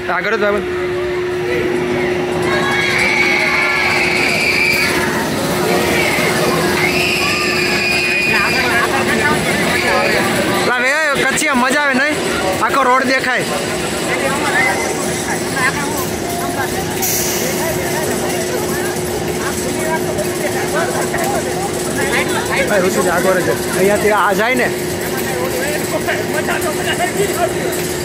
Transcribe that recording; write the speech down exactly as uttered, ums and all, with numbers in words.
આગળ જ ભાઈ કચ્છી મજા આવે નહીં આખો રોડ દેખાય ઋષિ આગળ છે અહીંયાથી આ જાય ને